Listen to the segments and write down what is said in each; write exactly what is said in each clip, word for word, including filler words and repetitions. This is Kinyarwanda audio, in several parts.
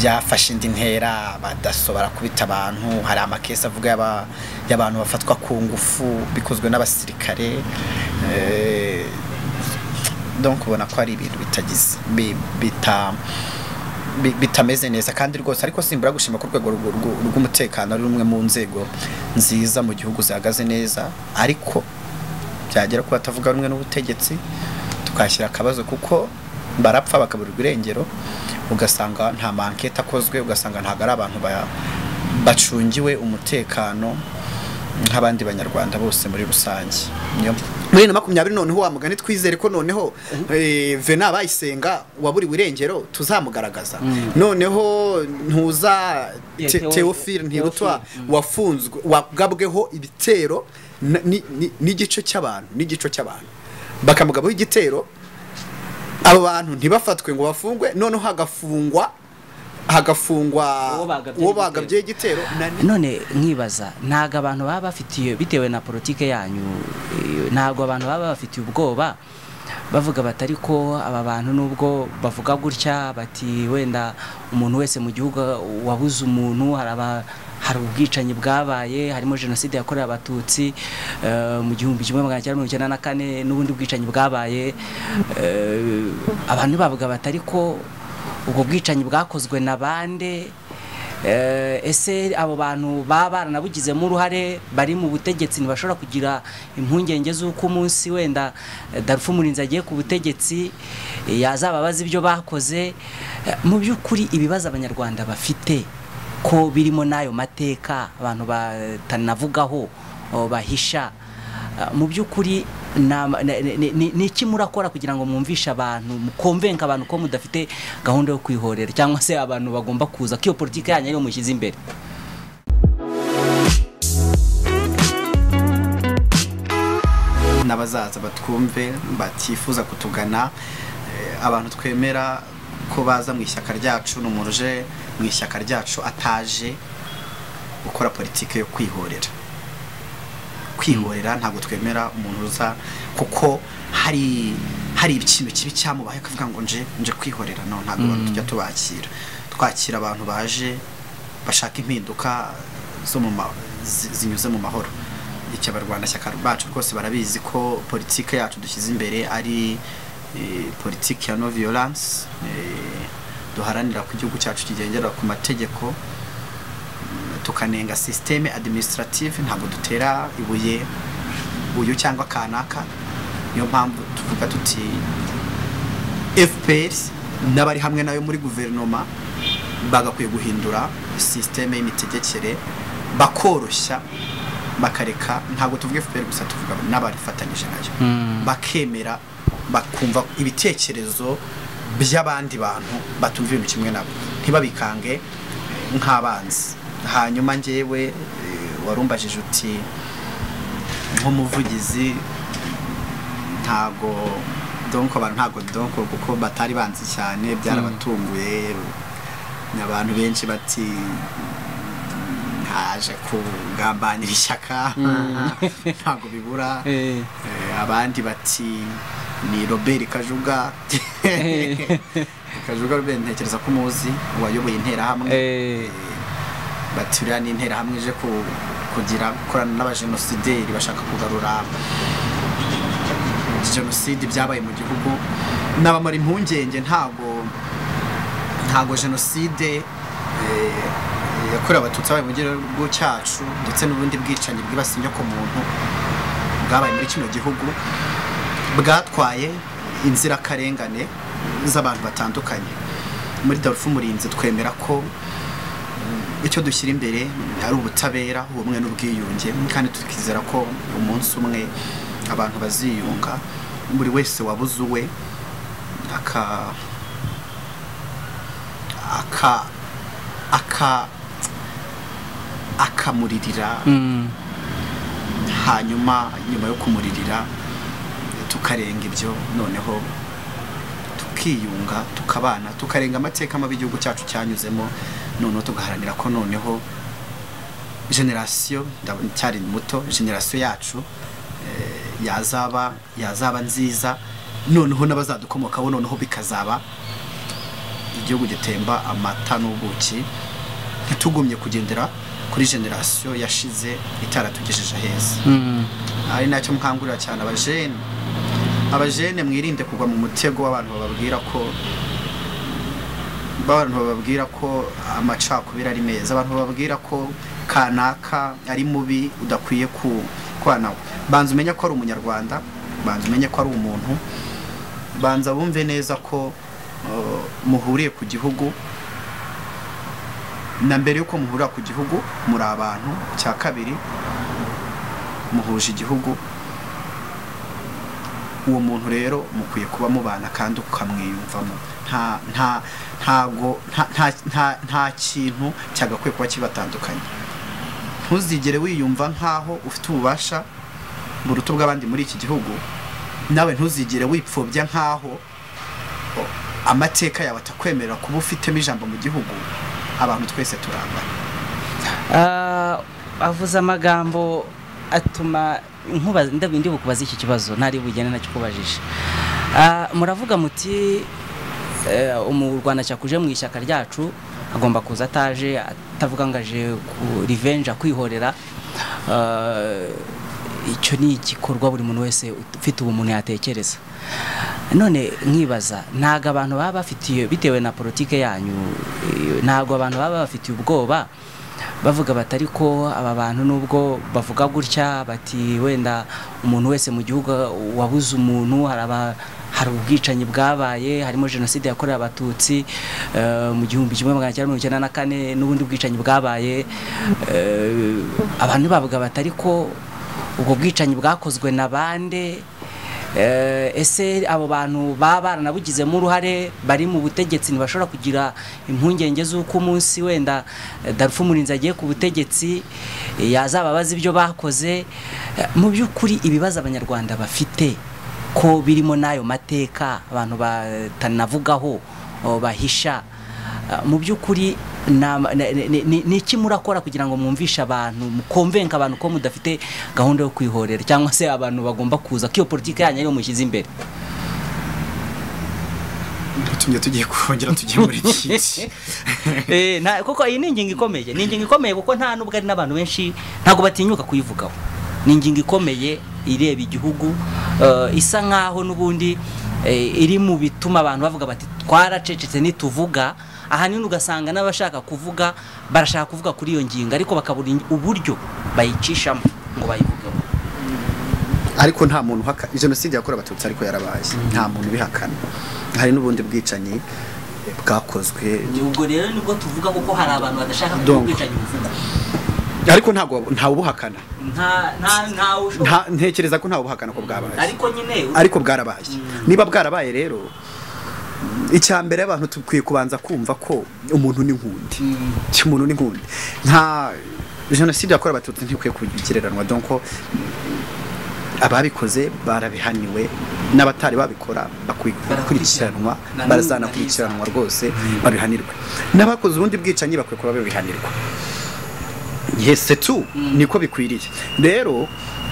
byafashe indi ntera badasobara kubita abantu hari amakesi avuga yaba y'abantu bafatwa ku ngufu bikozwe n'abasirikare eh donc ubona ko ari ibintu bitagize bita bitameze neza kandi rwose ariko simbura gushima ku rwego rw'umutekano ari rumwe mu nzego nziza mu gihugu zihagaze neza ariko byagera ko batavuga rumwe n'ubutegetsi tukashyira akabazo kuko barapfa bakaburirwa irengero ugasanga nta mankete akozwe ugasanga ntago ari abantu bacungiwe umutekano nk'abandi banyarwanda bose muri rusange niyo muri na makumyabiri noneho wa mugani twizere ko noneho Vena bayisenga waburiwe irengero tuzamugaragaza noneho ntuza Theophile Ntirutwa wafunzwe wagabweho ibitero n'igice cy'abantu n'igice cy'abantu bakamugabaho igitero abo bantu ntibafatwe ngo bafungwe noneho hagafungwa hagafungwa uwo bagabye igitero none nkibaza ntago abantu baba bafitiye bitewe na politike yanyu ntago abantu baba bafitiye ubwoba bavuga batari ko aba bantu nubwo bavuga gutya bati wenda umuntu wese mu gihugu wabuze umuntu haraba hari ubwicanyi bwabaye harimo genocide yakorewe abatutsi mu gihumbi kimwe magana cyenda mirongo icyenda na kane n'ubundi bwicanyi bwabaye abantu bavuga batari ko ubwo bwicanyi bwakozwe na bande ese abo bantu baba baranabugizemo uruhare bari mu butegetsi ntibashobora kugira impungenge z'uko umunsi wenda DALFA Umurinzi agiye ku butegetsi yazababaza ibyo bakoze mu by'ukuri ibibazo abanyarwanda bafite ko birimo nayo mateka abantu batanavugaho bahisha mu by'ukuri ni iki murakora kugira ngo mwumvishe abantu mukonvenka abantu ko mudafite gahunda yo kwihorera cyangwa se abantu bagomba kuza ko iyo politike yanyu ariyo mushyize imbere n'abazaza batwumve batifuza kutugana abantu twemera ko baza mu ishyaka ryacu n'umuruje mu ishyaka ryacu ataje gukora politike yo kwihorera kwihorera ntabwo twemera umuntu uza kuko hari hari ikintu kibi cyamubaye akavuga ngo nje nje kwihorera no ntabwo abantu tujya tubakira twakira abantu baje bashaka impinduka zo mu zinyuze mu mahoro icyo abarwanda cyaka bacu rwose barabizi ko politike yacu dushyize imbere ari politike ya no violence duharanira ku gihugu cyacu kigendera ku mategeko tukanenga systeme administrative ntabwo dutera ibuye uyu cyangwa kanaka niyo mpamvu tuvuga tuti F P R n'abari hamwe nayo muri guverinoma bagakwiye guhindura systeme y'imitegekere bakoroshya bakareka ntabwo tuvuge F P R gusa tuvuga n'abarifatanyije nayo bakemera bakumva ibitekerezo by'abandi bantu batumva ibintu kimwe nabo ntibabikange nk'abanzi hanyuma ngewe warumbajije uti nk'umuvugizi ntago donc abantu ntago donc kuko batari banzi cyane byarabatunguye n'abantu benshi bati haje kugambanira ishyaka ntago bibura abandi bati ni Robert Kajuga Kajuga Robert ntekereza ko muzi wayoboye intera hamwe baturiya ni intera hamwe ije kugira korana n'abajenosideri bashaka kugarura genocide byabaye mu gihugu n'abamara impungenge ntago ntago genocide yakorewe abatutsi abaye mu gihugu cyacu ndetse n'ubundi bwicanyi bwibasiye ko muntu bwabaye muri kino gihugu bwatwaye inzirakarengane z'abantu batandukanye muri DALFA Umurinzi twemera ko icyo dushyira imbere ari ubutabera ubumwe n'ubwiyunge kandi tukizera ko umunsi umwe abantu baziyunga buri wese wabuze uwe aka aka aka akamuririra hanyuma nyuma yo kumuririra tukarenga ibyo noneho tukiyunga tukabana tukarenga amateka mabi igihugu cyacu cyanyuzemo noneho tugaharanira ko noneho generation cyari muto generation yacu yazaba yazaba nziza noneho n'abazadukomokaho noneho bikazaba igihugu gitemba amata n'ubuki ntitugumye kugendera kuri generation yashize itaratugejeje heza. Ari nacyo mkangurira cyane abajene abajene mwirinde kugwa mu mutego w'abantu bababwira ko abantu bababwira ko amacakubira ari meza, abantu bababwira ko kanaka ari mubi udakwiye ku kwanawe. Banza umenye ko ari umunyarwanda, banza umenye ko ari umuntu, banza bumve neza ko uh, muhuriye ku gihugu, na mbere yuko muhurira ku gihugu muri abantu. Cya kabiri muhuje igihugu, uwo muntu rero mukwiye kuba mubana kandi ukamwiyumvamo. nta nta ntago nta nta nta kintu cyagakwiye kuba kibatandukanye. Ntuzigere wiyumva nkaho ufite ububasha buruto bw'abandi muri iki gihugu, nawe ntuzigere wipfobya nkaho amateka yawe atakwemerera kuba ufitemo ijambo mu gihugu. Abantu twese turangana. Uh, avuze amagambo atuma nkuba ndabindi bukubaza iki kibazo ntari bugene nacyo kubajije. Uh, muravuga muti uh, umu Rwanda cyakuje mu ishyaka ryacu agomba kuza ataje atavuga ngaje ku revenge kwihorera. Uh, icyo ni igikorwa buri muntu wese ufite ubumuntu yatekereza. None nkibaza ntago abantu baba bafitiye bitewe na politike yanyu, ntago abantu baba bafitiye ubwoba bavuga batari ko aba bantu nubwo bavuga gutya bati wenda umuntu wese mu gihugu wabuze umuntu, haraba hari ubwicanyi bwabaye, harimo genocide yakorewe abatutsi uh, mu gihumbi kimwe magana cyenda mirongo icyenda na kane n'ubundi bwicanyi bwabaye. Uh, abantu bavuga batari ko ubwo bwicanyi bwakozwe na bande. Uh, ese abo bantu baba baranabugizemo uruhare bari mu butegetsi ntibashobora kugira impungenge z'uko umunsi wenda DALFA Umurinzi agiye ku butegetsi yazababaza ibyo bakoze. Uh, mu by'ukuri ibibazo abanyarwanda bafite ko birimo nayo mateka abantu batanavugaho bahisha, uh, mu by'ukuri ni iki murakora kugira ngo mwumvishe abantu mukonvenka abantu ko mudafite gahunda yo kwihorera cyangwa se abantu bagomba kuza ko iyo politike yanyu ariyo mushyize imbere? Tumye tugiye kongera tugiye muri iki eh na kuko iyi ni ingingo ikomeye, ni ingingo ikomeye kuko nta nubwo ari n'abantu benshi ntago batinyuka kuyivugaho. Ni ingingo ikomeye ireba igihugu, uh, isa nkaho nubundi eh, iri mu bituma abantu bavuga bati twaracecetse nituvuga. Ahanini ugasanga n'abashaka kuvuga barashaka kuvuga kuri iyo ngingo ariko bakabura uburyo bayicishamo ngo bayivugeho. Ariko nta muntu haka genocide yakorewe abatutsi ariko yarabaye, nta muntu bihakana. Hari n'ubundi bwicanyi bwakozwe. Ubwo rero nibwo tuvuga kuko hari abantu badashaka kubwicanyi buvuga. Ariko ntago ntawe ubuhakana. Nta nta nta ntekereza ko ntawe ubuhakana ko bwabaye. Ariko nyine ariko bwarabaye. Niba bwarabaye rero icyambere abantu tukwiye kubanza kumva ko umuntu ni nkundi. Cyo umuntu ni nkundi. Nta genocide yakorewe abatutsi ntikwiye kugireranwa, donc ababikoze barabihaniwe n'abatari babikora bakurikiranwa, barazana kurikiranwa rwose babihanirwe. N'abakoze ubundi bwicanyi bakwiye kuba babihanirwa. Yese tu niko bikwiriye. Rero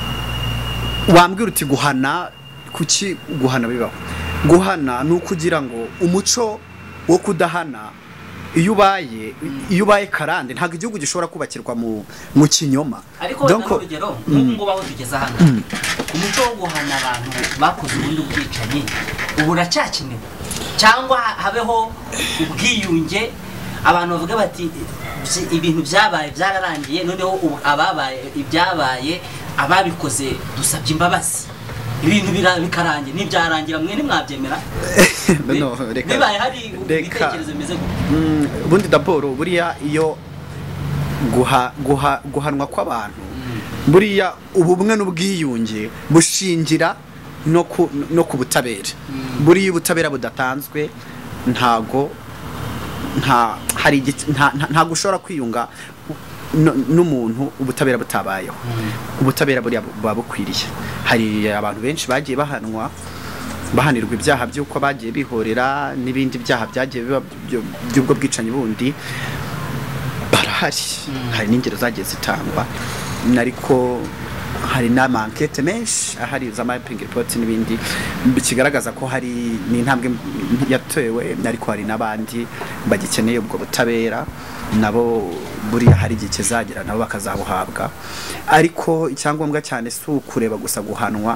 wambwira uti guhana kuki guhana bibaho? Guhana ni ukugira ngo umuco wo kudahana iyo ubaye iyo ubaye karande ntago igihugu gishobora kubakirwa mu mu kinyoma. Donc urugero n'ubwo baho tugeza hano umuco wo guhana abantu bakoze ubundi bwicanyi ubu racyakenewe cyangwa habeho ubwiyunge abantu bavuga bati ibintu byabaye byararangiye noneho ababaye ibyabaye ababikoze dusabye imbabazi ibintu bikarangiye n'ibyarangira mwe ni mwabyemera? No reka bibaye hari ubitekerezo bimeze gute? Bundi d'abord buriya iyo guha guha guhanwa kw'abantu buriya ubumwe n'ubwiyunge bushingira no ku no ku butabera. Buriya ubutabera budatanzwe ntago nta hari nta gushora kwiyunga n'umuntu ubutabera butabayeho. Ubutabera buriya babukwiriye. Hari abantu benshi bagiye bahanwa bahanirwa ibyaha by'uko bagiye bihorera n'ibindi byaha byagiye by'ubwo bwicanyi bundi barahari. Hari n'ingero zagiye zitangwa, nariko hari n'ama enquête menshi ahari za mapping report n'ibindi bikigaragaza ko hari n'intambwe yatewe ariko hari n'abandi bagikeneye ubwo butabera nabo buriya hari igihe kizagira nabo bakazabuhabwa ariko icyangombwa cyane si ukureba gusa guhanwa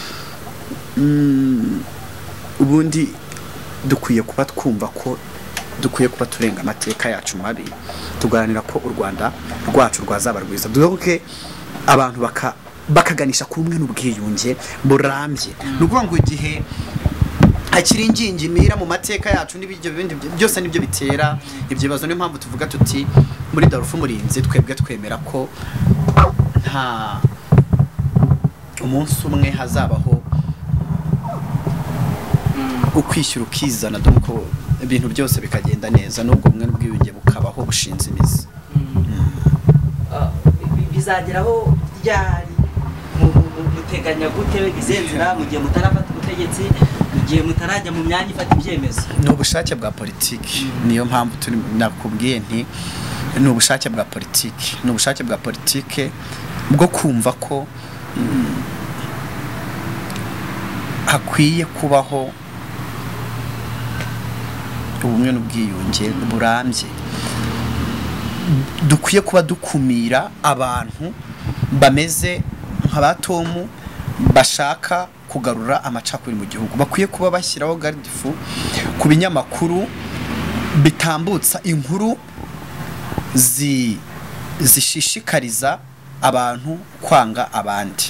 ubundi dukwiye kuba twumva ko dukwiye kuba turenga amateka yacu mabi tuganira ko u Rwanda rwacu rwazaba rwiza duke abantu baka bakaganisha ku rumwe n'ubwiyunge burambye nukuvuga ngo igihe akiri ingingimira mu mateka yacu n'ibyo bindi byose nibyo bitera ibyo bibazo niyo mpamvu tuvuga tuti muri DALFA Umurinzi twebwe twemera ko nta umunsi umwe hazabaho ukwishyura ukizana doko ibintu byose bikagenda neza nubwo umwe n'ubwiyunge bukabaho bushinze imizi bizageraho ryari muteganya gute bizenzira mu gihe mutarafata ubutegetsi mu gihe mutarajya mu myanya ifata ibyemezo ni ubushake bwa politiki niyo mpamvu turi nakubwiye nti ni ubushake bwa politiki ni ubushake bwa politiki bwo kumva ko hakwiye kubaho ubumwe n'ubwiyunge burambye dukwiye kuba dukumira abantu bameze nk'abatomu bashaka kugarura amacakuri mu gihugu bakwiye kuba bashyiraho gardifu ku binyamakuru bitambutsa inkuru zi zishishikariza abantu kwanga abandi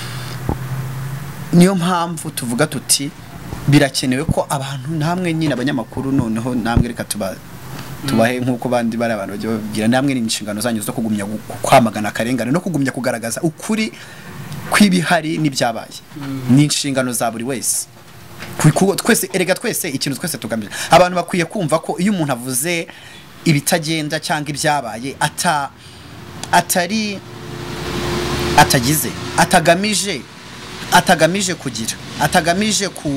niyo mpamvu tuvuga tuti birakenewe ko abantu namwe nyine abanyamakuru noneho namwe reka tuba tubahe nkuko bandi bari abantu bajye babwira namwe ni inshingano zanyu zo kugumya kwamagana akarengane no kugumya kugaragaza ukuri kw'ibihari n'ibyabaye ni inshingano za buri wese twese erega twese ikintu twese tugamije abantu bakwiye kumva ko iyo umuntu avuze ibitagenda cyangwa ibyabaye ata atari atagize atagamije atagamije kugira atagamije ku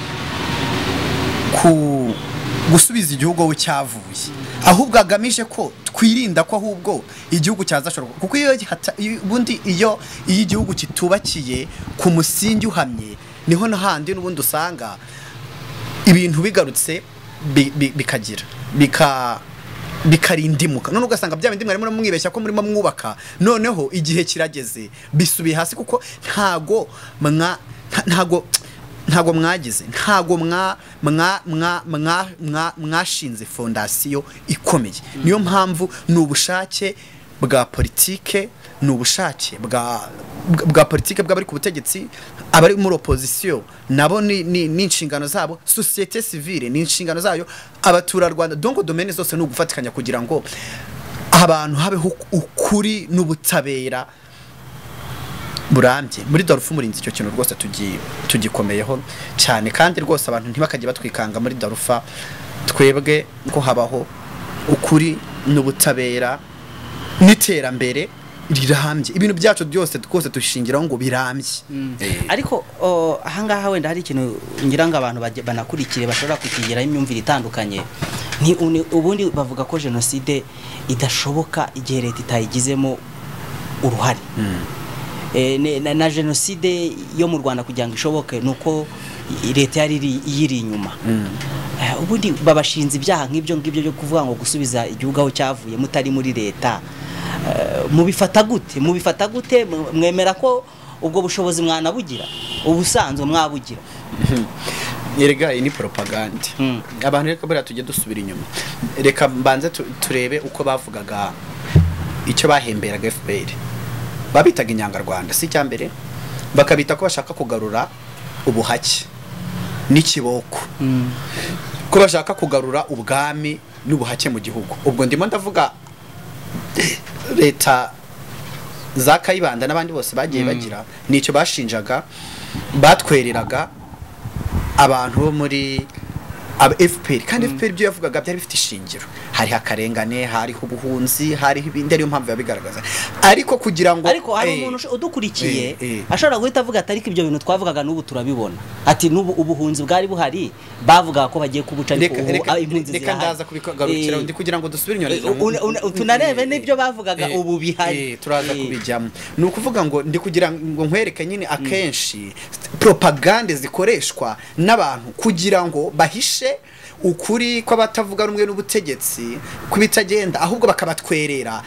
ku gusubiza igihugu aho cyavuye ahubwo agamije ko twirinda ko ahubwo igihugu cyazashobora kuko iyo ubundi iyo iyo igihugu kitubakiye ku musingi uhamye niho n'ahandi n'ubundi usanga ibintu bigarutse bikagira bika bikarindimuka none ugasanga bya bindi mwarimo mwibeshya ko murimo mwubaka noneho igihe kirageze bisubiye hasi kuko ntago mwa ntago ntago mwagize ntago mwa mwa mwa mwa mwashinze fondasiyo ikomeye niyo mpamvu n'ubushake bwa politike n'ubushake bwa bwa politike bw'abari ku butegetsi abari muri opposition nabo ni n'inshingano zabo societe civile ni inshingano zayo abatura Rwanda donc domaine zose no gufatikanya kugira ngo abantu habeho ukuri n'ubutabera burambye muri DALFA Umurinzi icyo kintu rwose tugi tugikomeyeho cyane kandi rwose abantu ntibakajye batwikanga muri DALFA twebwe ko habaho ukuri n'ubutabera n'iterambere rirambye ibintu byacu byose twose dushingiraho ngo birambye ariko ahangaha wenda hari ikintu ngira ngo abantu banakurikire bashobora kukigiraho imyumvire itandukanye ni ubundi bavuga ko jenoside idashoboka igihe leta itayigizemo uruhare na jenoside yo mu Rwanda kugira ngo ishoboke nuko leta yari iyiri inyuma ubundi babashinze ibyaha nk'ibyo ngibyo byo kuvuga ngo gusubiza igihugu aho cyavuye mutari muri leta mubifata gute mubifata gute mwemera ko ubwo bushobozi mwanabugira ubusanzwe mwabugira Erega ni propaganda abantu reka bari tujye dusubira inyuma reka mbanze turebe uko bavugaga icyo bahemberaga F P R babitaga inyangarwanda si cyambere bakabita ko bashaka kugarura ubuhake n'ikiboko ko bashaka kugarura ubwami n'ubuhake mu gihugu ubwo ndimo ndavuga leta za Kayibanda n'abandi bose bagiye bagira nicyo bashinjaga batwereraga abantu bo muri aba F P R kandi F P R byo yavugaga byari bifite ishingiro, hari akarengane, hari ubuhunzi, hari ibindi, ariyo mpamvu yabigaragaza. Ariko kugira ngo ariko hari umuntu udukurikiye ashobora guhita avuga ati ariko ibyo bintu twavugaga n'ubu turabibona, ati n'ubu ubuhunzi bwari buhari bavugaga ko bagiye kubuca ariko impunzi reka ndaza kubigarukira ndi kugira ngo dusubire inyuma tunarebe n'ibyo bavugaga ubu bihari turaza kubijyamo. Ni ukuvuga ngo ndi kugira ngo nkwereke nyine akenshi propagande zikoreshwa n'abantu kugira ngo bahishe ukuri ko batavuga rumwe n'ubutegetsi kubitagenda, ahubwo bakabatwerera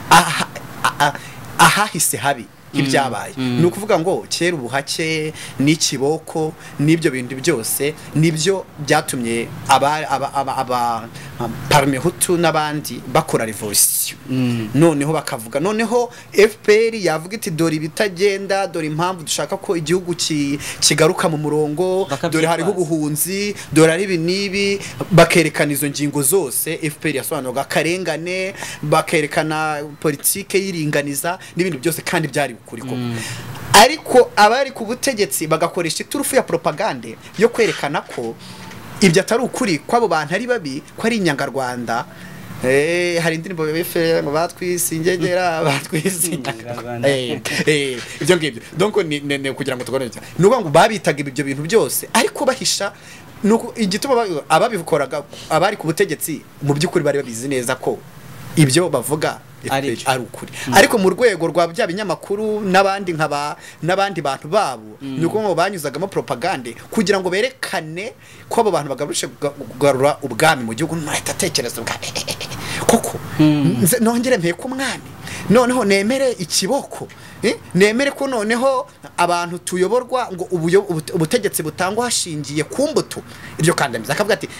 ahahise habi ibyabaye. Ni ukuvuga ngo kera ubuhake n'ikiboko n'ibyo bintu byose nibyo byatumye aba aba aba parmi hutu n'abandi bakora revolution. Noneho bakavuga, noneho F P R yavuga iti dore ibitagenda, dore impamvu dushaka ko igihugu kigaruka mu murongo, dore hariho ubuhunzi, dore ari binibi, bakerekana izo ngingo zose. F P R yasobanuraga akarengane, bakerekana politike yiringaniza n'ibindi byose, kandi byari ukuri koko. Ariko abari ku butegetsi bagakoresha iturufu ya propagande yo kwerekana ko ibyo atari ukuri, ko abo bantu ari babi, ko ari inyangarwanda. Eh hari indirimbo befe ngo batwisingegera batwisingegera eh eh ibyo ngibyo. Donc ni kugira ngo tugone cyane nuko ngo babitaga ibyo bintu byose, ariko bahisha nuko igituma ababikoraga abari ku butegetsi mu by'ukuri bari babizi neza ko ibyo bavuga ari ukuri. Ariko mu rwego rwa bya binyamakuru n'abandi nkaba n'abandi bantu babo nuko ngo banyuzagamo propagande kugira ngo berekane ko abo bantu bagarushe kugarura ubwami mu gihugu. Ntahita tekereza ubwa koko nongere mpe ku mwami, noneho nemere ikiboko, nemere ko noneho abantu tuyoborwa ngo ubutegetsi butangwa hashingiye ku mbuto. Ibyo kandamiza akavuga ati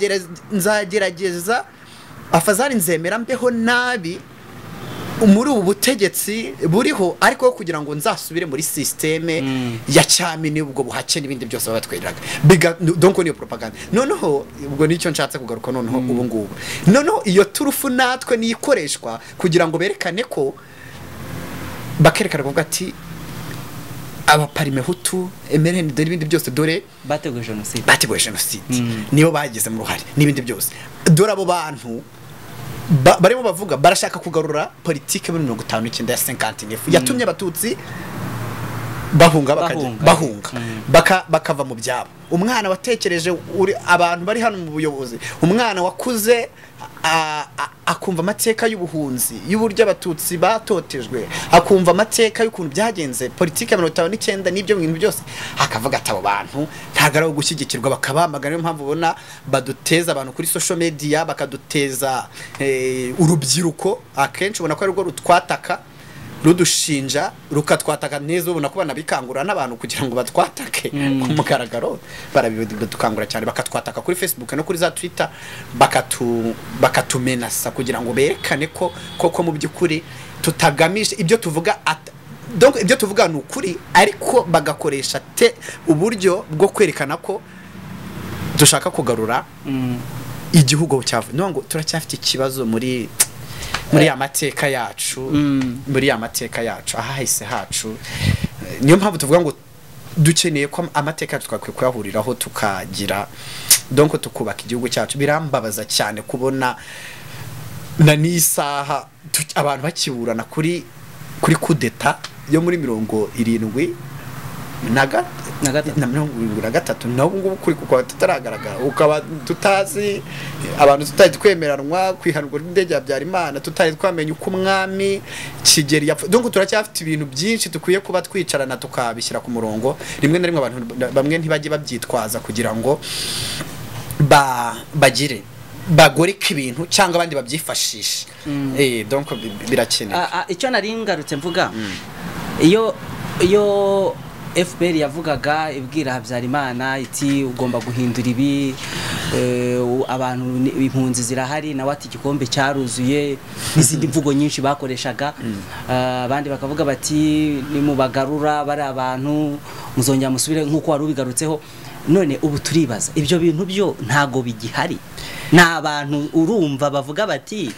nzagerageza afazari nzemera mbeho nabi muri ubu butegetsi buriho, ariko kugira ngo nzasubire muri systeme ya cyami n'ubwo buhake n'ibindi byose babatwereraga. Donc niyo propaganda. Noneho ubwo nicyo nshatse kugaruka noneho ubu ngubu. Noneho iyo turufu natwe nikoreshwa kugira ngo berekane ko bakerekana kuvuga ati aba parime hutu emerene dore ibindi byose, dore bateguye genocide bateguye genocide niyo bagize mu ruhare n'ibindi byose. Dore abo bantu barimo bavuga barashaka kugarura politike muri mirongo itanu n'icyenda ya cinquante neuf yatumye abatutsi bahunga bakajya bahunga baka bakava mu byabo. Umwana watekereje abantu bari hano mu buyobozi, umwana wakuze akumva amateka y'ubuhunzi y'uburyo abatutsi batotejwe, akumva amateka y'ukuntu byagenze politike ya mirongo itanu n'icyenda n'ibyo bintu byose, akavuga ati abo bantu ntago ari gushyigikirwa, bakabamagana. Niyo mpamvu ubona baduteza abantu kuri social media, bakaduteza urubyiruko akenshi ubona ko ari rwo rutwataka rudushinja rukatwataka neza. Ubona ko banabikangura n'abantu kugira ngo batwatake ku mugaragaro, barabidukangura cyane, bakatwataka kuri Facebook no kuri za Twitter, bakatu bakatumenasa kugira ngo berekane ko koko mu by'ukuri tutagamije ibyo tuvuga. Donc ibyo tuvuga ni ukuri, ariko bagakoresha te uburyo bwo kwerekana ko dushaka kugarura igihugu cyavu. No ngo turacyafite ikibazo muri muri amateka yacu, muri amateka yacu ahahise hacu. Niyo mpamvu tuvuga ngo dukeneye ko amateka yacu twakwiye kuyahuriraho tukagira, donc tukubaka igihugu cyacu. Birambabaza cyane kubona na n'isaha abantu bakiburana kuri kuri kudeta yo muri mirongo irindwi naga na mirongo gatatu naho ngubu kuri kuko tutaragaragara, ukaba tutazi abantu tutari twemeranwa kwihanurwa n'indege ya Byarimana, tutari twamenye uko umwami Kigeli yapfa. Donc turacyafite ibintu byinshi tukwiye kuba twicarana tukabishyira ku murongo. Rimwe na rimwe abantu bamwe ntibajye babyitwaza kugira ngo ba bagire bagoreka ibintu cyangwa abandi babyifashisha. Eh donc birakenewe. Icyo nari ngarutse mvuga, iyo iyo F P R yavugaga ibwira Habyarimana iti ugomba guhindura ibi, abantu impunzi zirahari nawe ati igikombe cyaruzuye, n'izindi mvugo nyinshi bakoreshaga. Abandi bakavuga bati nimubagarura bari abantu muzongera musubire nkuko wari ubigarutseho. None ubu turibaza ibyo bintu byo ntago bigihari. N'abantu urumva bavuga bati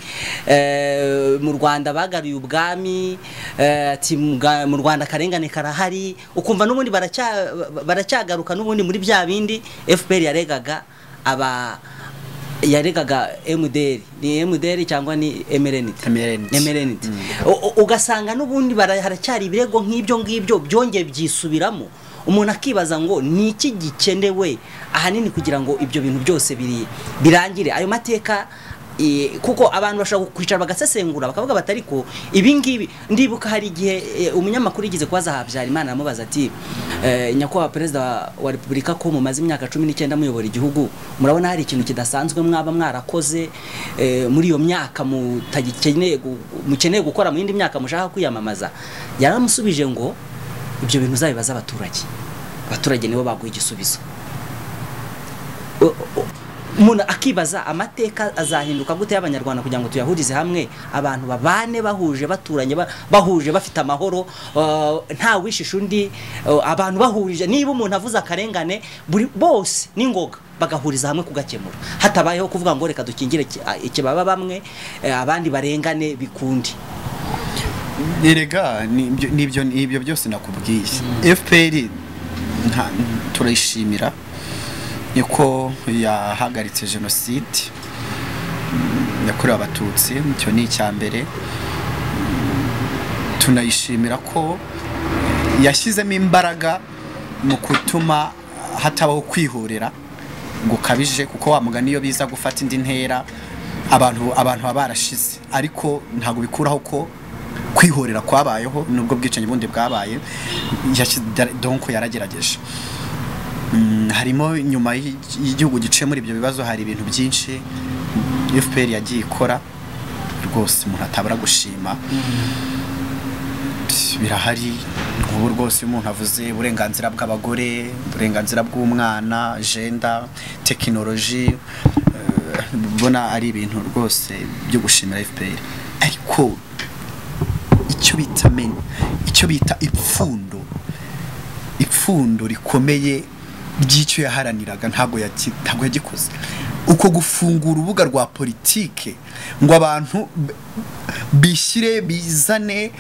mu Rwanda bagaruye ubwami, ati mu Rwanda karengane karahari, ukumva n'ubundi baracyagaruka n'ubundi muri bya bindi F P R yaregaga aba yaregaga M D L ni M D L cyangwa ni emerenite emerenite ugasanga n'ubundi haracyari ibirego nk'ibyo ngibyo byongeye byisubiramo umuntu akibaza ngo ni iki gikenewe ahanini kugira ngo ibyo bintu byose biri birangire ayo mateka kuko abantu bashaka kwicara bagasesengura bakavuga batari ko ibi ngibi ndibuka hari igihe umunyamakuru yigize kwaza Habyarimana amubaza ati nyakubahwa perezida wa Repubulika ko mumaze imyaka cumi n'icyenda muyobora igihugu murabona hari ikintu kidasanzwe mwaba mwarakoze muri iyo myaka mutagikeneye mukeneye gukora mu yindi myaka mushaka kwiyamamaza yaramusubije ngo ibyo bintu zabibaza abaturage abaturage nibo baguye igisubizo umuntu akibaza amateka azahinduka gute y'abanyarwanda kugira ngo tuyahurize hamwe abantu babane bahuje baturanye bahuje bafite amahoro nta wishisha undi abantu bahurije niba umuntu avuze akarengane bose n'ingoga bagahuriza hamwe kugakemura hatabayeho kuvuga ngo reka dukingire ikibaba bamwe abandi barengane bikundi erega nibyo nibyo byose nakubwiye F P R turayishimira niko yahagaritse jenoside yakorewe abatutsi cyo ni icyambere tunayishimira ko yashyizemo imbaraga mu kutuma hatabaho kwihorera gukabije kuko wa mugani iyo biza gufata indi ntera abantu abantu babarashize ariko ntago bikuraho ko kwihorera kwabayeho nubwo bwicanyi bundi bwabaye donc yaragerageje harimo nyuma y'igihugu gice muri ibyo bibazo hari ibintu byinshi F P R yagiye ikora rwose umuntu atabara gushima birahari ubu rwose umuntu avuze uburenganzira bw'abagore uburenganzira bw'umwana gender technology bona ari ibintu rwose byo gushimira F P R ariko icyo bita men icyo bita ipfundo ipfundo rikomeye by'icyo yaharaniraga ntago ntago yagikoze uko gufungura urubuga rwa politike ngo abantu bishyire bizane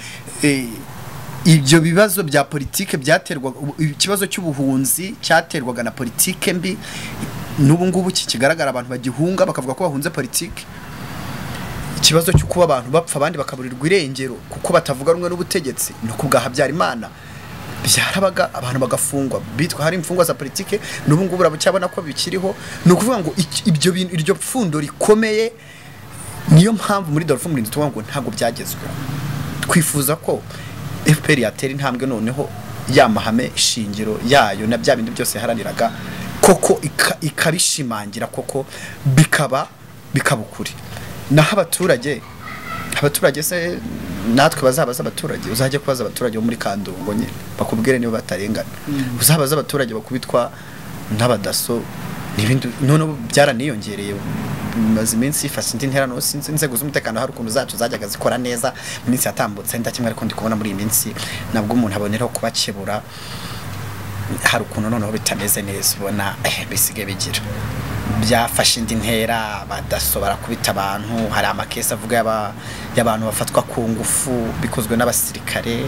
ibyo bibazo bya politike byaterwa ikibazo cy'ubuhunzi cyaterwaga na politike mbi n'ubu ngubu kikigaragara abantu bagihunga bakavuga ko bahunze politike ikibazo cyo kuba abantu bapfa abandi bakaburirwa irengero kuko batavuga rumwe n'ubutegetsi no kubwa Habyarimana byarabaga abantu bagafungwa bitwa hari imfungwa za politike n'ubu ngubu urabucyabona ko bikiriho no kuvuga ngo ibyo bintu iryo pfundo rikomeye niyo mpamvu muri DALFA Umurinzi tuvuga ngo ntago byagezwe twifuza ko F P R yatera intambwe noneho yamahame shingiro yayo na bya bindi byose haraniraga koko ikabishimangira koko bikaba bikabukuri naho abaturage abaturage se natwe bazabaza abaturage uzajye kubaza abaturage bo muri Kandungo nyine bakubwire niba batarengana uzabaza abaturage bakubitwa n'abadaso n'ibindi none byaraniyongereye maze iminsi ifashe indi ntera no sinzi inzego z'umutekano hari ukuntu zacu zajyaga zikora neza iminsi yatambutse ndakimwe ariko ndi kubona muri iyi minsi nabwo umuntu aboneraho kubakebura hari ukuntu noneho bitameze neza ubona eh bisige bigira byafashe indi ntera badasobara kubita abantu hari amakesi avuga yaba y'abantu bafatwa ku ngufu bikozwe n'abasirikare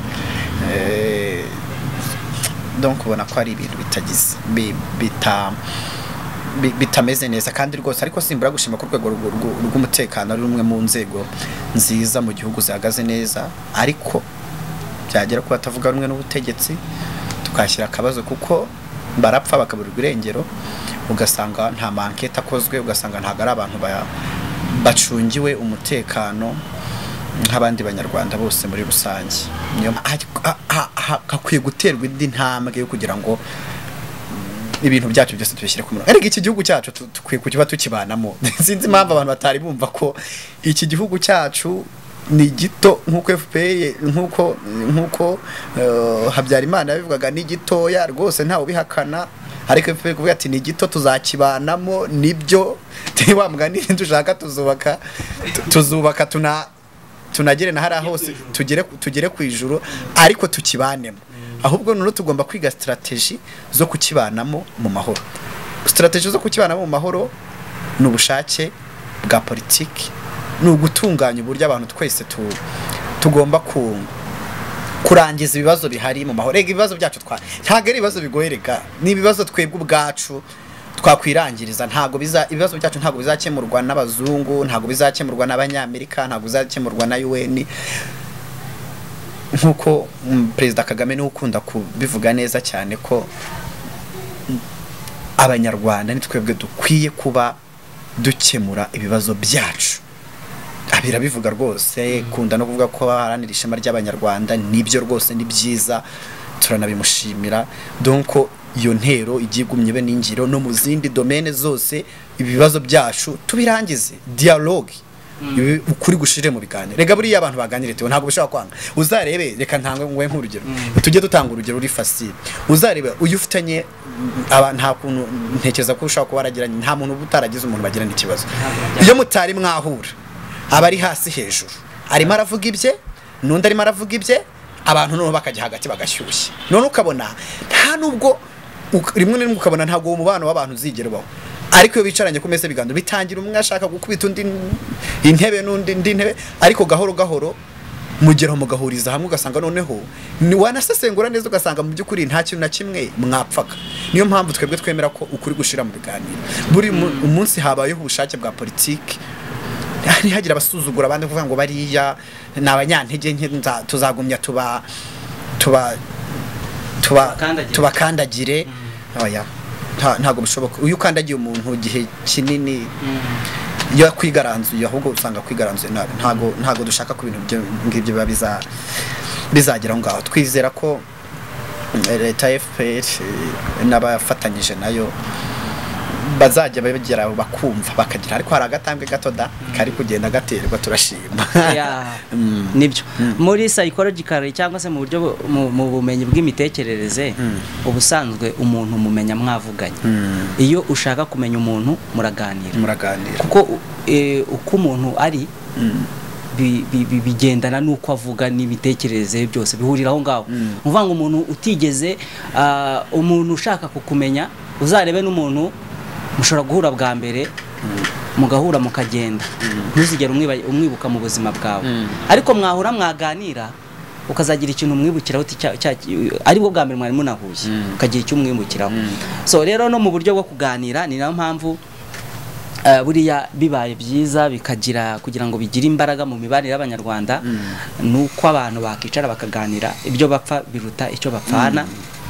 eh donc ubona ko ari ibintu bitagize bita bitameze neza kandi rwose ariko simbura gushima ku rwego rw'umutekano ari rumwe mu nzego nziza mu gihugu zihagaze neza ariko byagera ko batavuga rumwe n'ubutegetsi tukashyira akabazo kuko barapfa bakaburirwa irengero ugasanga nta mankete akozwe ugasanga ntago ari abantu bacungiwe umutekano nk'abandi banyarwanda bose muri rusange niyo hakwiye guterwa indi ntambwe yo kugira ngo ibintu byacu byose tubishyire ku murongo ariko iki gihugu cyacu tukwiye kukiba tukibanamo sinzi impamvu abantu batari bumva ko iki gihugu cyacu ni gito nkuko F P R nkuko nkuko Habyarimana yabivugaga ni gitoya rwose ntawe bihakana ariko F P R kuvuga ati ni gito tuzakibanamo nibyo wa mugani dushaka tuzubaka tuzubaka tuna tunagere na hari hose tugere tugere ku ijuru ariko tukibanemo ahubwo none tugomba kwiga strategy zo kukibanamo mu mahoro strategy zo kukibanamo mu mahoro n'ubushake bwa politiki n'ugutunganya uburyo abantu twese tu tugomba ku kurangiza ibibazo bihari mu mahoro rega ibibazo byacu twa ntago ari ibibazo bigoyereka ni ibibazo twebwe ubwacu twakwirangiriza ntago biza ibibazo byacu ntago bizakemurwa n'abazungu ntago bizakemurwa n'abanyamerika ntago bizakemurwa na U N nkuko Perezida Kagame ni ukunda kubivuga neza cyane ko abanyarwanda nitwebwe dukwiye kuba dukemura ibibazo byacu abira bivuga rwose kunda no kuvuga ko baharanira ishema ry'abanyarwanda nibyo rwose ni byiza turanabimushimira donc iyo ntero igigumye be n'ingiro no mu zindi domaine zose ibibazo byacu tubirangize dialogue ukuri gushire mu biganiro rega buri y'abantu baganire tewe ntago bishaka kwanga uzarebe reka ntangwe ngwe nk'urugero tujye dutanga urugero uri facile uzarebe uyu ufitanye aba nta kuntu ntekereza ko ushaka kubaragiranye nta muntu utaragize umuntu bagirana ikibazo iyo mutari mwahura abari hasi hejuru arimo aravuga ibye nundi arimo aravuga ibye abantu none bakajya hagati bagashyushye none ukabona nta nubwo rimwe n'imwe ukabona ntago umubano w'abantu zigerwaho ariko iyo bicaranye ku mese biganiro bitangira umwe ashaka gukubita undi intebe n'undi ndi ntebe ariko gahoro gahoro mugeraho mugahuriza hamwe ugasanga noneho ni wanasesengura neza ugasanga mu by'ukuri nta kintu na kimwe mwapfaka niyo mpamvu twebwe twemera ko ukuri gushira mu biganiro buri umunsi habayeho ubushake bwa politike ntihagira abasuzugura abandi kuvuga ngo bariya n'abanyantege nke tuzagumya tuba tuba tuba tubakandagire oya ntago bishoboka uyu kandagiye umuntu gihe kinini yo kwigaranzuye ahubwo usanga kwigaranzuye ntago ntago dushaka ku bintu ngibyo biba biza bizagira ngaho twizera ko leta F P R n'abafatanyije nayo bazajya bagera bakumva bakagira ariko hari agatambwe gatoda kari kugenda gaterwa turashima nibyo muri psychological cyangwa se mu buryo mu bumenyi bw'imitekerereze ubusanzwe umuntu mumenya mwavuganye iyo ushaka kumenya umuntu muraganira muraganira kuko uko umuntu ari bigendana nuko avuga n'imitekerereze byose bihuriraho ngaho uvuga ngo umuntu utigeze umuntu ushaka kukumenya uzarebe n'umuntu mushobora guhura bwa mbere mugahura mukagenda ntuzigere umwibuka mu buzima bwawe ariko mwahura mwaganira ukazagira ikintu umwibukiraho ari bwo bwa mbere mwari munahuye ukagira icyo umwibukiraho so rero no mu buryo bwo kuganira ni nayo mpamvu buriya bibaye byiza bikagira kugira ngo bigire imbaraga mu mibanire y'abanyarwanda nuko abantu bakicara bakaganira ibyo bapfa biruta icyo bapfana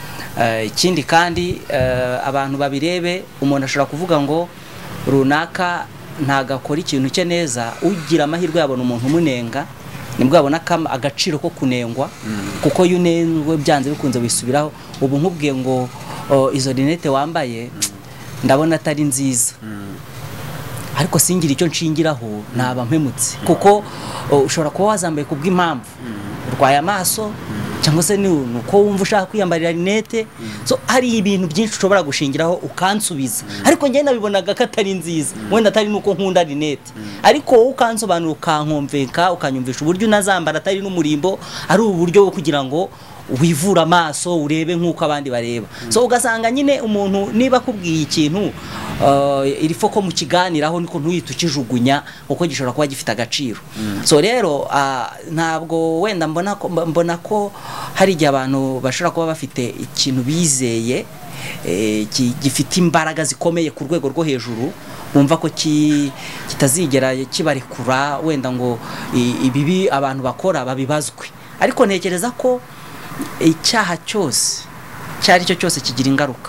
ikindi kandi abantu babirebe umuntu ashobora kuvuga ngo runaka ntagakora ikintu cye neza ugira amahirwe yabona umuntu umunenga nibwo abona agaciro ko kunengwa kuko iyo unengwe byanze bikunze wisubiraho ubu nkubwiye ngo izo rinete wambaye ndabona atari nziza ariko singira icyo nshingiraho naba mpemutse kuko ushobora kuba wazambaye kubw'impamvu urwaye amaso cyangwa se nuko wumva ushaka kwiyambarira rinete so hari ibintu byinshi ushobora gushingiraho ukansubiza ariko njye nabibonaga ko atari nziza wenda atari nuko nkunda rinete ariko wowe ukansobanura ukankomveka ukanyumvisha uburyo unazambara atari n'umurimbo ari uburyo bwo kugira ngo wivura amaso urebe nk'uko abandi bareba so ugasanga nyine umuntu niba akubwiye ikintu iri foko mu kiganiraho niko ntuyite ukijugunya kuko gishobora kuba gifite agaciro so rero ntabwo wenda mbona ko mbona ko hari igihe abantu bashobora kuba bafite ikintu bizeye gifite imbaraga zikomeye ku rwego rwo hejuru bumva ko kitazigera kibarekura wenda ngo ibibi abantu bakora babibazwe ariko ntekereza ko icyaha cyose cyari cyo cyose kigira ingaruka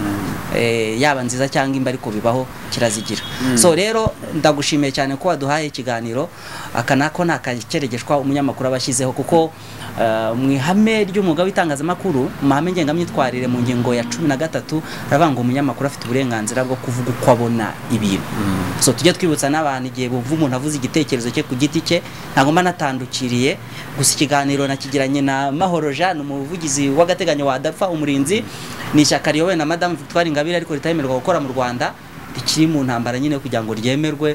yaba nziza cyangwa imba ariko bibaho kirazigira so rero ndagushimiye cyane ko waduhaye ikiganiro aka nako nakakeregeshwa umunyamakuru abashyizeho kuko mu ihame ry'umwuga w'itangazamakuru mu mahame ngengamyitwarire mu ngingo ya cumi na gatatu aravuga ngo umunyamakuru afite uburenganzira bwo kuvuga uko abona ibintu so tujye twibutsa n'abantu igihe bumva umuntu avuze igitekerezo cye ku giti cye ntabwo mba natandukiriye gusa ikiganiro nakigiranye na Mahoro Jean umuvugizi w'agateganyo wa DALFA Umurinzi ni ishyaka riyobowe na Madame Victoire Ingabire ariko ritayemerwa gukora mu Rwanda rikiri mu ntambara nyine kugira ngo ryemerwe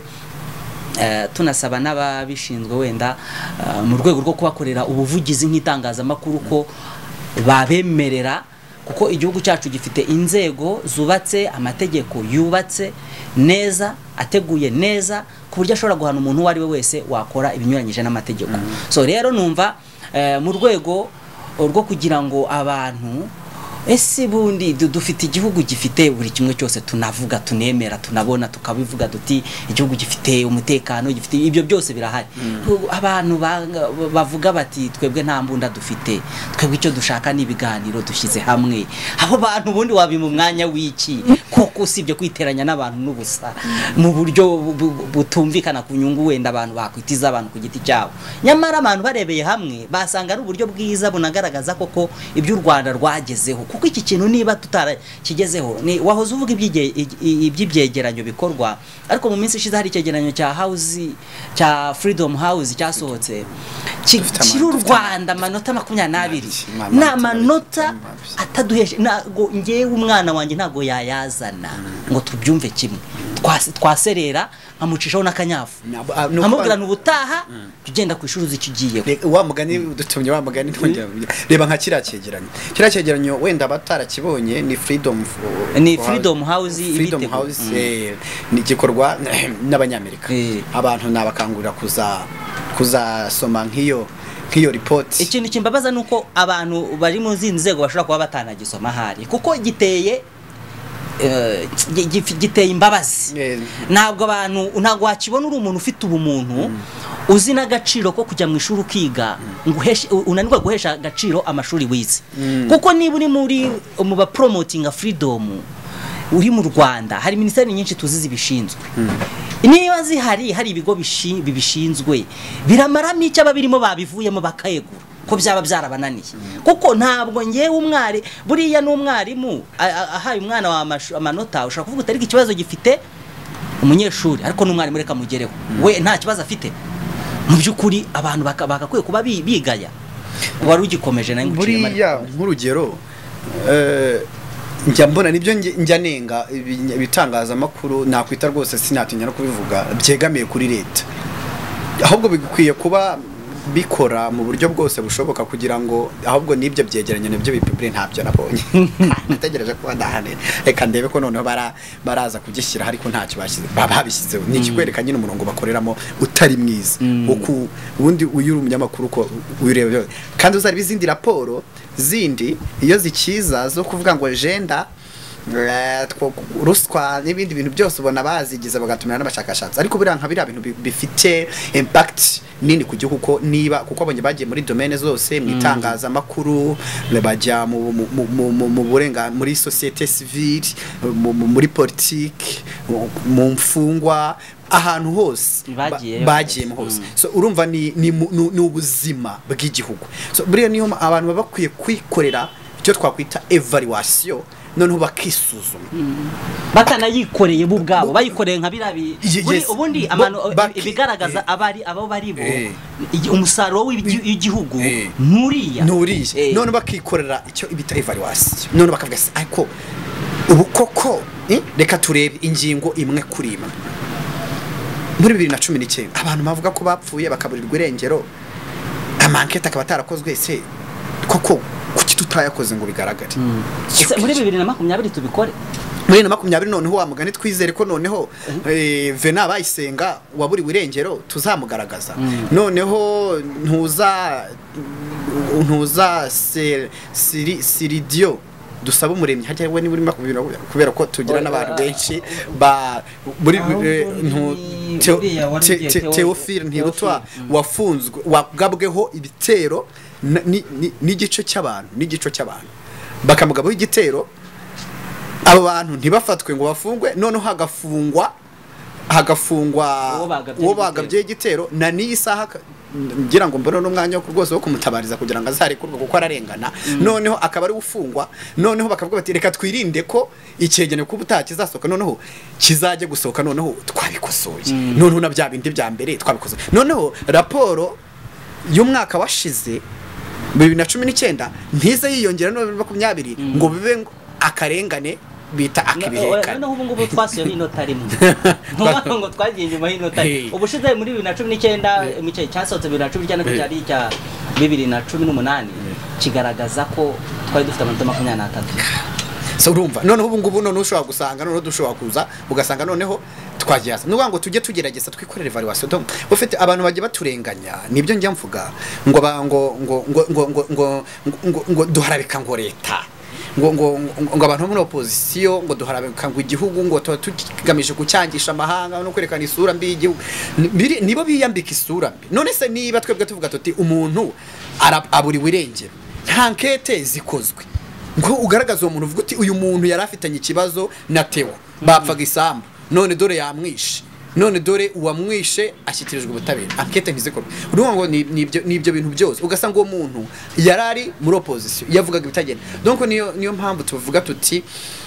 tunasaba n'ababishinzwe wenda mu rwego rwo kubakorera ubuvugizi nk'itangazamakuru ko babemerera kuko igihugu cyacu gifite inzego zubatse amategeko yubatse neza ateguye neza ku buryo ashobora guhana umuntu uwo ari we wese wakora ibinyuranyije n'amategeko so rero numva mu rwego rwo kugira ngo abantu ese bundi dufite igihugu gifite buri kimwe cyose tunavuga tunemera tunabona tukabivuga duti igihugu gifite umutekano gifite ibyo byose birahari abantu bavuga bati twebwe nta mbunda dufite twebwe icyo dushaka ni ibiganiro dushyize hamwe abo bantu bundi wabi mu mwanya w'iki koko usibye kwiteranya n'abantu n'ubusa mu buryo butumvikana ku nyungu wenda abantu bakwitiza abantu ku giti cyabo nyamara abantu barebeye hamwe basanga ari uburyo bwiza bunagaragaza koko ibyo u Rwanda rwagezeho kuko iki kintu niba tutarakigezeho ni wahoze uvuga iby'ibyegeranyo bikorwa ariko mu minsi ishize hari icyegeranyo cya house cya Freedom House cyasohotse kiri u Rwanda amanota makumyabiri n'abiri na manota ataduheshe nago ngewe umwana wanjye ntago yayazana ngo tubyumve kimwe twaserera nkamucishaho n'akanyafu nkamubwira n'ubutaha tugenda ku ishuri uzikigiye wa mugani dutumye wa mugani twongera reba nka kira cyegeranyo kira cyegeranyo wenda batarakibonye ni Freedom ni Freedom House Freedom House ni gikorwa n'abanyamerika abantu nabakangurira kuza kuzasoma nk'iyo nk'iyo report ikintu kimbabaza nuko abantu bari mu zindi nzego bashobora kuba batanagisoma hari kuko giteye giteye imbabazi ntabwo abantu ntabwo wakibona uri umuntu ufite ubumuntu uzi n'agaciro ko kujya mu ishuri ukiga unanirwa guhesha agaciro amashuri wize kuko niba uri muri mu ba promoting freedom uri mu Rwanda hari minisiteri nyinshi tuzi zibishinzwe niba zihari hari ibigo bibishinzwe biramaramo icyo ababirimo babivuyemo bakayegura ko byaba byarabananiye kuko ntabwo ngewe umwari buriya n'umwarimu ahaye umwana wa amanota ushaka kuvuga utari ikibazo gifite umunyeshuri ariko n'umwarimu reka mugereho we nta kibazo afite mu byukuri abantu bakakwiye kuba bigaya wari ugikomeje nayo buriya nk'urugero njya mbona nibyo njya nenga ibitangazamakuru nakwita rwose sinatinya no kubivuga byegamiye kuri leta ahubwo bikwiye kuba bikora mu buryo bwose bushoboka kugira ngo ahubwo nibyo byegeranye nabyo bipibure ntabyo nabonye nategereje ko ndahane reka ndebe ko noneho bara baraza kugishyira ariko ntacyo bashyize babishyizeho ni ikikwereka nyine umurongo bakoreramo utari mwiza uko ubundi uyuri umunyamakuru ko uyireba kandi uzari bizindi raporo zindi iyo zikiza zo kuvuga ngo agenda ruswa n'ibindi bintu byose ubona bazigize bagatumira n'abashakashatsi ariko buriya nka biriya bintu bifite impact nini ku gihugu ko niba kuko abonye bagiye muri domaine zose mu itangazamakuru bajya mu mu burenga muri societe civile muri politique mu mfungwa ahantu hose bagiye hose so urumva ni ni ubuzima bw'igihugu so buriya niyo abantu baba bakwiye kwikorera icyo twakwita evaluation noneho bakisuzuma batanayikoreye bo ubwabo bayikoreye nka birabi ubundi abantu ibigaragaza abari abo bari bo umusaruro w'igihugu nturiya nturiye none bakikorera icyo ibita evaluation none bakavuga se ariko ubu koko reka turebe ingingo imwe kuri imwe muri bibiri na cumi n'icyenda abantu bavuga ko bapfuye bakaburirwa irengero amankete akaba atarakozwe se koko kuki tutayakoze ngo bigaragare muri bibiri na makumyabiri tubikore muri na makumyabiri noneho wa mugani twizere ko noneho Vena bayisenga waburiwe irengero tuzamugaragaza noneho ntuza ntuza siridio dusaba umuremyi hajya we ni muri makumyabiri kubera ko tugira n'abantu benshi ba muri Theophile Ntirutwa wafunzwe wagabweho ibitero n'igice cy'abantu n'igice cy'abantu bakamugabaho igitero abo bantu ntibafatwe ngo bafungwe noneho hagafungwa hagafungwa uwo bagabye igitero na n'isaha ngira ngo mbona n'umwanya wo rwose wo kumutabariza kugira ngo azarekurwe kuko ararengana noneho akaba ari ufungwa noneho bakavuga bati reka twirinde ko icyegeranyo ko ubutaha kizasohoka noneho kizajye gusohoka noneho twabikosoye noneho na bya bindi bya mbere twabikosoye noneho raporo y'umwaka washize bibiri na cumi n'icyenda ntize yiyongera no makumyabiri ngo bibe akarengane bita akibihekana noneho ubu ngubu twasuye inota rimwe ntumva ngo twagiye nyuma y'inota ubushize muri bibiri na cumi n'icyenda imice cyasohotse bibiri na cumi n'icyenda cyari cya bibiri na cumi n'umunani kigaragaza ko twari dufite amanota makumyabiri n'atatu so urumva noneho ubu ngubu noneho ushobora gusanga noneho dushobora kuza ugasanga noneho twagiye nuvuga ngo tujye tugerageza twikorera evaluation donc ufite abantu bagiye baturenganya nibyo njya mvuga ngo ngo ngo ngo ngo ngo ngo duharabika ngo leta ngo ngo ngo abantu muri opposition ngo duharabika ngo igihugu ngo tugamije gucyangisha amahanga no kwerekana isura mbi y'igihugu nibo biyambika isura mbi none se niba twebwe tuvuga tuti umuntu aburi wirengero nta nkete zikozwe ngo ugaragaza uwo muntu uvuga uti uyu muntu yari afitanye ikibazo na Theo bapfaga isambu none dore yamwishe none dore uwamwishe ashyikirijwe ubutabera ankete ntizikorwe urumva ngo nibyo nibyo bintu byose ugasanga uwo muntu yarari muri opposition yavugaga ibitagenda donc niyo niyo mpamvu tuvuga tuti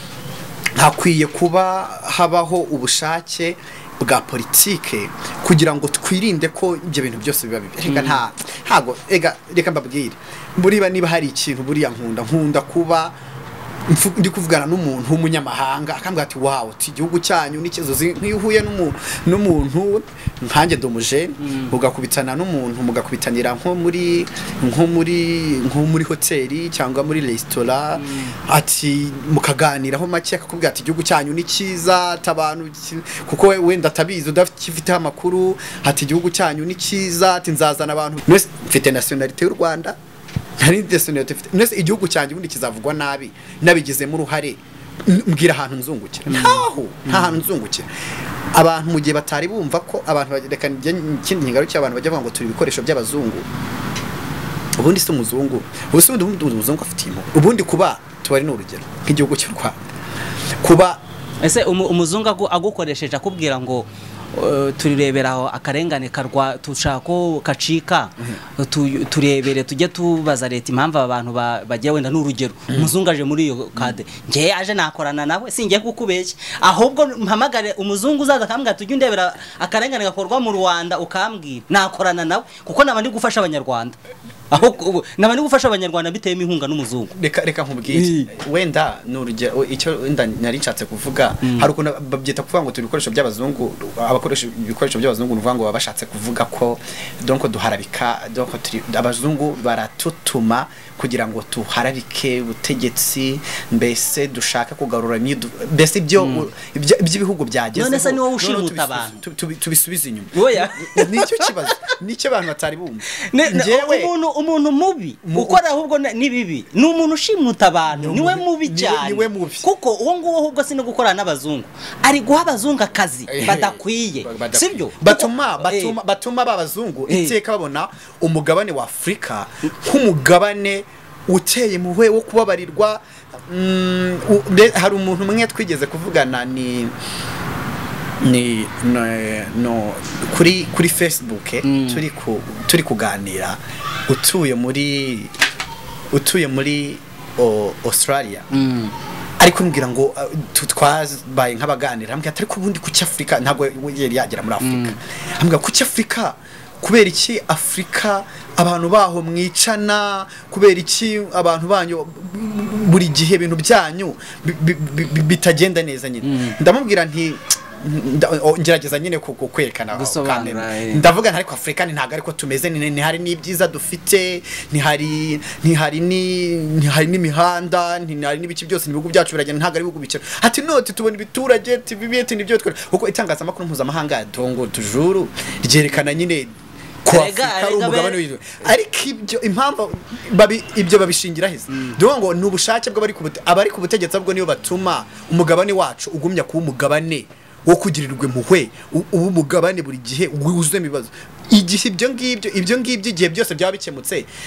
hakwiye kuba habaho ubushake bwa politike kugira ngo twirinde ko ibyo bintu byose biba bibi reka nta hago ega reka mbabwire buriba niba hari ikintu buriya nkunda nkunda kuba ndi kuvugana n'umuntu w'umunyamahanga akambwira ati wow ti igihugu cyanyu n'ikizozi nk'ihuye n'umuntu nkanjye domuje ugakubitana n'umuntu mugakubitanira nko muri nko muri nko muri hoteli cyangwa muri restaurant ati mukaganiraho make akakubwira ati igihugu cyanyu ni cyiza tabantu kuko wenda atabizi udafite amakuru ati igihugu cyanyu ni cyiza ati nzazana abantu mfite nationalité y'u Rwanda hari destination nese igihugu cyanjye ubundi kizavugwa nabi nabigizemo uruhare mbwira ahantu nzungukira ntaho nta hantu nzungukira abantu mu gihe batari bumva ko abantu reka ikindi nkingaro cy'abantu bajya bavuga ngo turi ibikoresho by'abazungu ubundi se umuzungu ubundi umuzungu afite impo ubundi kuba tubari n'urugero nk'igihugu cy'u Rwanda kuba ese umuzungu agukoresheje akubwira ngo tureberaho akarengane karwa tushako kacika turebere tujye tubaza leta impamvu abantu bagiye wenda n'urugero umuzungu aje muri iyo kade ngiye aje nakorana nawe singiye kukubeshya ahubwo mpamagare umuzungu uzaza akambwira tujye ndebera akarengane gakorwa mu Rwanda ukambwira nakorana nawe kuko nabandi gufasha abanyarwanda aho nabandi gufasha abanyarwanda biteyemo inkunga n'umuzungu reka reka nkubwire wenda n'urugero icyo wenda nari nshatse kuvuga hari uko babyita kuvuga ngo turi ibikoresho by'abazungu abakoresha ibikoresho by'abazungu nuvuga ngo babashatse kuvuga ko donc duharabika donc abazungu baratutuma kugira ngo tuharabike ubutegetsi mbese dushaka kugarura imyidu mbese ibyo by'ibihugu byageze none se ni wowe ushimuta abantu tubisubiza inyuma oya nicyo kibazo nicyo abantu batari bumva njewe umuntu umuntu mubi ukora ahubwo ni bibi ni umuntu ushimuta abantu niwe mubi cyane kuko uwo nguwo ahubwo sino gukorana n'abazungu ari guha abazungu akazi badakwiye sibyo batuma batuma batuma babazungu iteka babona umugabane wa Afrika nk'umugabane uteye muhwe wo kubabarirwa hari umuntu mwe twigeze kuvugana ni ni no, no kuri kuri Facebook mm. turi ku turi kuganira utuye muri utuye muri o, Australia mm. ariko mbwira ngo twabaye nk'abaganira ambwira atari kubundi ku cy'Afrika ntago yari yagera muri Afrika mm. ambwira ku cy'Afrika kubera iki Afrika abantu baho mwicana kubera iki abantu banyu buri gihe ibintu byanyu bitagenda neza nyine mm. ndamubwira nti ngerageza nyine kwerekana ndavuga ntari ko Afrika ni ntago ariko tumeze ni hari n'ibyiza dufite ni hari ni hari ni ni hari n'imihanda ni hari n'ibiki byose ibihugu byacu biragenda ntago ari ibihugu bikira ati note tubona ibiturage tibibiyete nibyo twere uko itangazamakuru mpuzamahanga ya dongo tujuru ryerekana nyine ko Afrika ari umugabane w'ibyo ariko ibyo impamvu babi ibyo babishingira heza dore ngo n'ubushake bw'abari ku abari ku butegetsi bwo niyo batuma umugabane wacu ugumya kuba umugabane wo kugirirwe muhwe ubu mugabane buri gihe wuzuzemo ibibazo igihe ibyo ngibyo ibyo ngibyo igihe byose byaba bikemutse